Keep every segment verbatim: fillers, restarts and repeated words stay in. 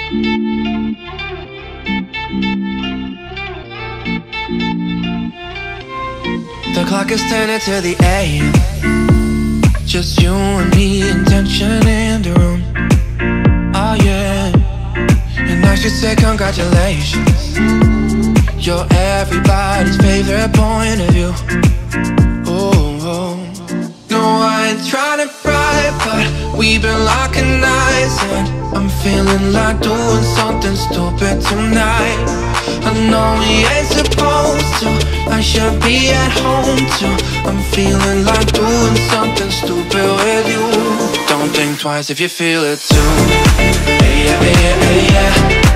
The clock is turning to the A M. Just you and me and tension in the room. Oh yeah. And I should say congratulations. You're everybody's favorite point of view. Oh, oh. No, I ain't trying to pry, but we've been locking eyes, and I'm feeling like doing something stupid tonight. I know we ain't supposed to, I should be at home too. I'm feeling like doing something stupid with you. Don't think twice if you feel it too. Hey, yeah, hey, yeah, hey, yeah.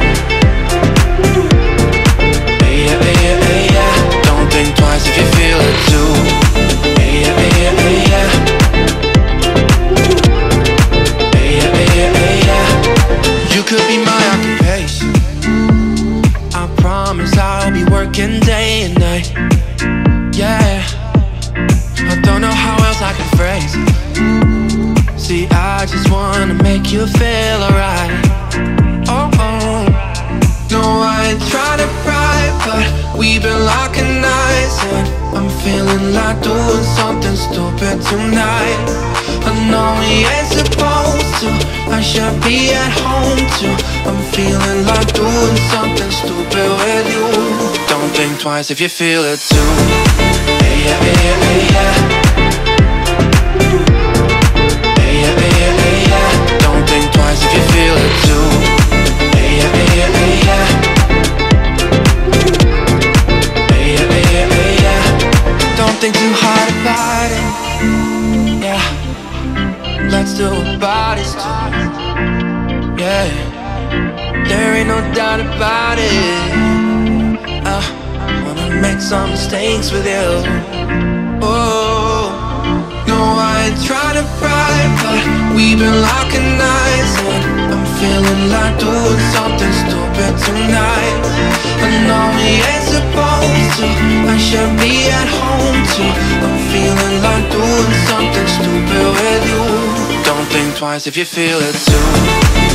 Hey, yeah, hey, yeah, hey, yeah. Don't think twice if you feel it too. Hey, yeah, hey, yeah, hey, yeah. Hey, yeah, hey, yeah, hey, yeah. You could be my occupation. I promise I'll be working day and night. Yeah, I don't know how else I can phrase it. See, I just wanna make you feel alright. Oh, oh. No, I ain't trying to pry, but we've been locking eyes, and I'm feeling like doing something stupid tonight. I know we ain't supposed to, I should be at home too. I'm feeling like doing something stupid with you. Don't think twice if you feel it too. Hey, yeah, hey, yeah, hey, yeah. Hey, yeah, hey, yeah, hey, yeah. Don't think twice if you feel it too. Hey, yeah, hey, yeah, hey, yeah. Hey, yeah, hey, yeah, hey, yeah. Don't think too hard about it. Yeah, let's do it bodies too. Yeah, there ain't no doubt about it. I wanna make some mistakes with you. Oh, no, I ain't trying to pry, but we've been locking eyes, and I'm feeling like doing something stupid tonight. I know we ain't supposed to, I should be at home too. I'm feeling like doing something stupid with you. Don't think twice if you feel it too.